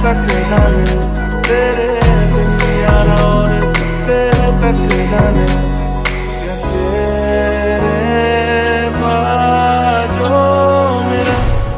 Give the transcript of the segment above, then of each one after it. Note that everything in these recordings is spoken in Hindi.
सकना है तेरे बिन यारा और कितने तकना है क्या तेरे बाजो मेरा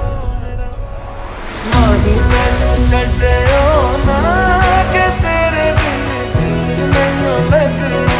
माही मैनू छड्डियो ना कि तेरे बिन दिल मैनू लगना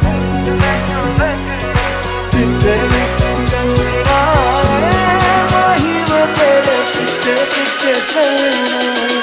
जिथे भी तू चलना है माही मैं तेरे पीछे पीछे चलना।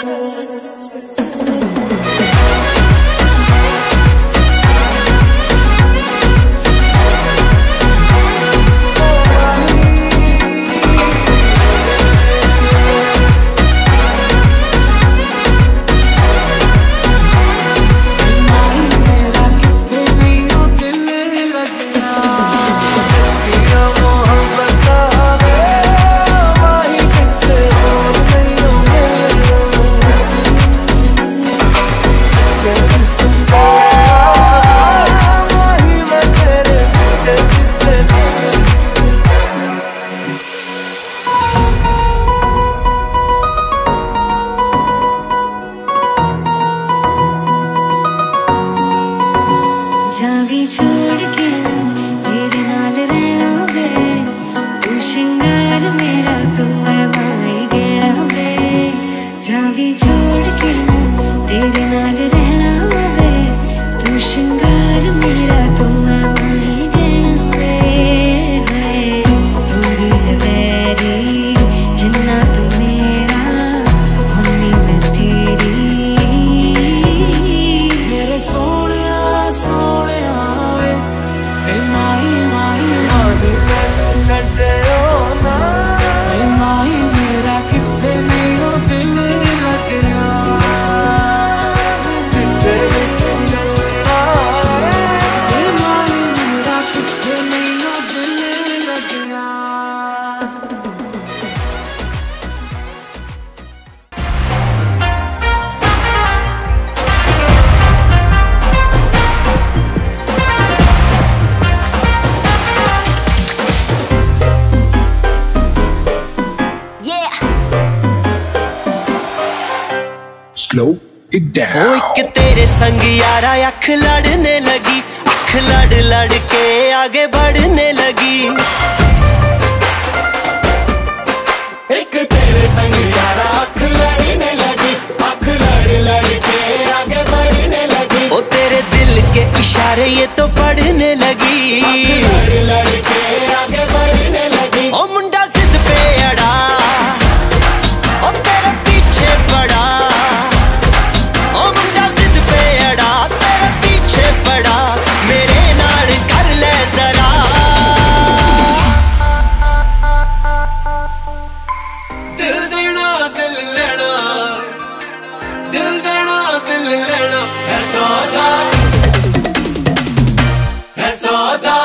जावी छोड़ के तेरे नाल रहना वे तू श्रृंगार मेरा तू है माई गेड़ा वे जावी छोड़ के तेरे नाल रहना वे तू श्रृंगार मेरा तू है माई गेड़ा वे दूरी है वैरी जिन्ना तू मेरा होनी मैं तेरी मेरे सोने सोने छड्डियो ना माही मेरा कितने नहीं दिल लगना जिथे भी तू चलना है माही मेरा कितने नहीं दिल लगना। Slow it down. ओ एक तेरे संग यारा अख लड़ने लगी, अख लड़ लड़ के आगे बढ़ने लगी। एक तेरे संग यारा अख लड़ने लगी, अख लड़ लड़ के आगे बढ़ने लगी। ओ तेरे दिल के इशारे ये तो पढ़ने लगी, अख लड़ लड़ के आगे बढ़ने लगी। ओ मुंडा जिद पे अड़ा, ओ तेरे पीछे पड़ा। ओ मुंडा जिद पे अड़ा, तेरे पीछे पड़ा। मेरे नाल कर ले जरा, दिल देना दिल लेना, दिल देना दिल लेना। है सौदा, है सौदा,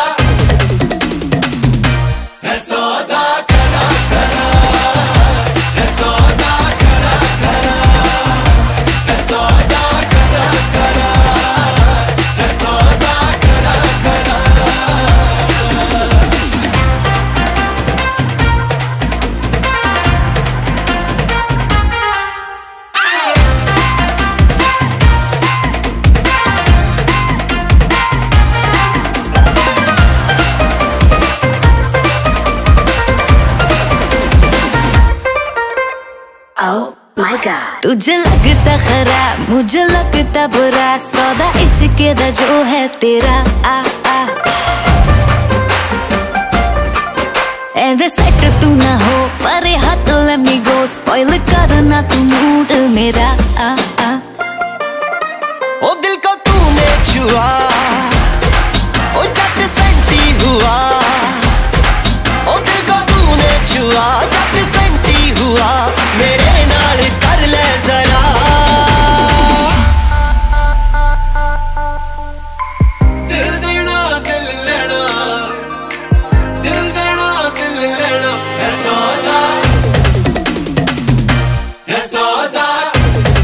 है सौदा करा करा, है सौदा करा करा, है सौदा करा करा, है सौदा करा करा। Oh my God, तुझे लगता खराब मुझे लगता बुरा, सौदा इश्क दा जो है तेरा आ आ। एंड सेट तू ना हो परे हट let me go, स्पॉइल करना तू मूड मेरा आ आ। ओ दिल को तूने छुआ, ओ जट सेंटी हुआ। ओ दिल को तूने छुआ, जट सेंटी हुआ। मेरे नाल कर ले जरा, दिल देना दिल लेना, दिल देना दिल लेना। है सौदा, है सौदा,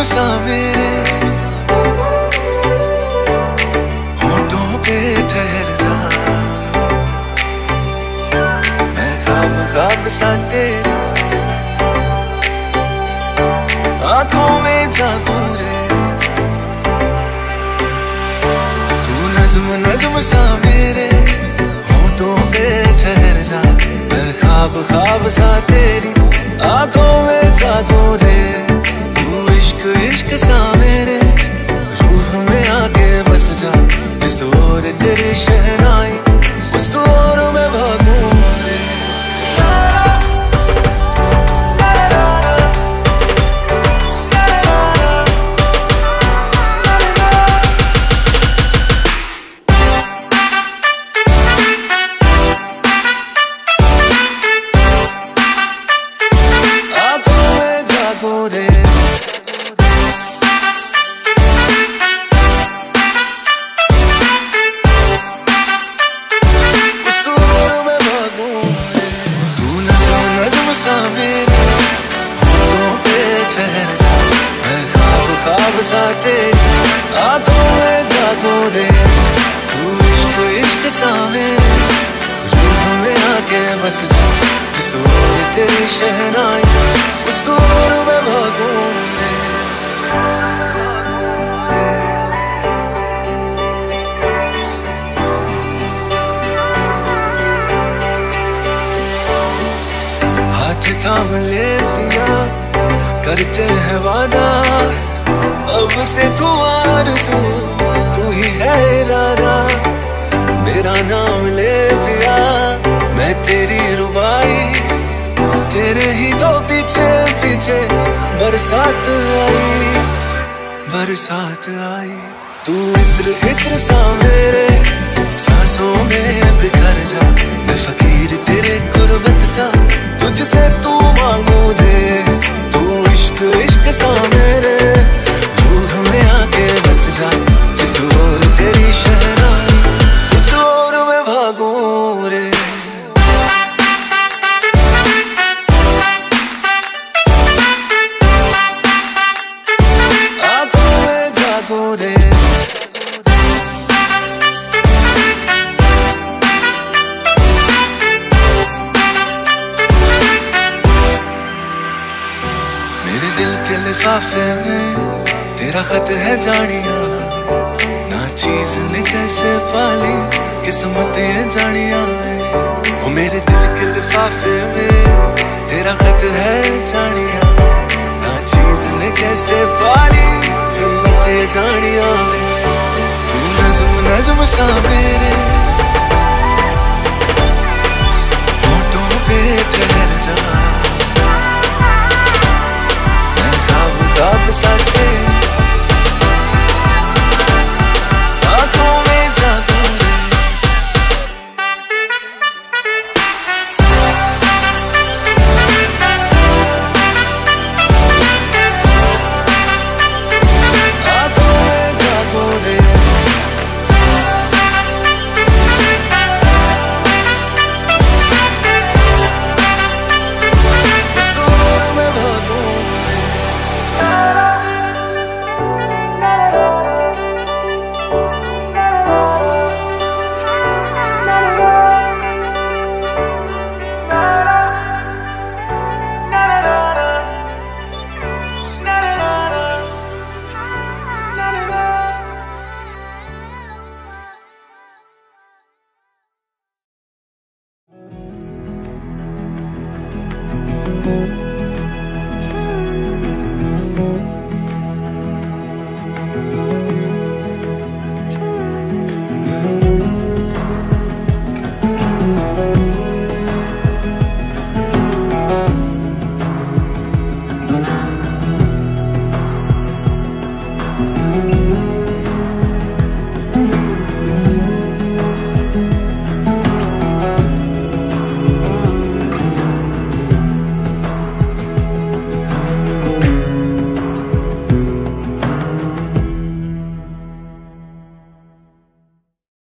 सा मेरे होठों पे ठहर जा, मैं ख्वाब ख्वाब सा तेरे आँखों में जागूं रे। तू नज़्म नज़्म सा मेरे होठों पे ठहर जा, मैं ख्वाब ख्वाब सा तेरी आँखों में जागूं रे। तू इश्क इश्क सा मेरे रूह में आके बस जा, जिस ओर तेरी शहनाई उस ओर मैं भागूं रे। सा तेरी आँखों में जागूं रे। तू इश्क इश्क सा मेरे रूह में आके बस जा, जिस ओर तेरी शहनाई उस ओर मैं भागूं रे। हाथ थाम ले पिया करते हैं वादा, अब से तू आरज़ू तू ही है इरादा। मेरा नाम ले पिया मैं तेरी रुबाई, तेरे ही तो पीछे पीछे बरसात आई, बरसात आई। तू इत्र इत्र सा मेरे सांसों में बिखर जा, मैं फकीर तेरे गुर्बत का तुझसे तू मांगू दे। तू इश्क इश्क सा मेरे रूह में आके बस जा, जिस ओर तेरी शहनाई उस ओर मैं भागूं रे। आँखों में जागूं रे। मेरे दिल के लिफाफे में तेरा खत है जानिया, ना चीज ने कैसे पाली किस्मत ये जानिया। ओ मेरे दिल के लिफाफे में तेरा खत है जानिया, ना चीज ने कैसे पाली किस्मत ये जानिया। तू नज़्म नज़्म सा मेरे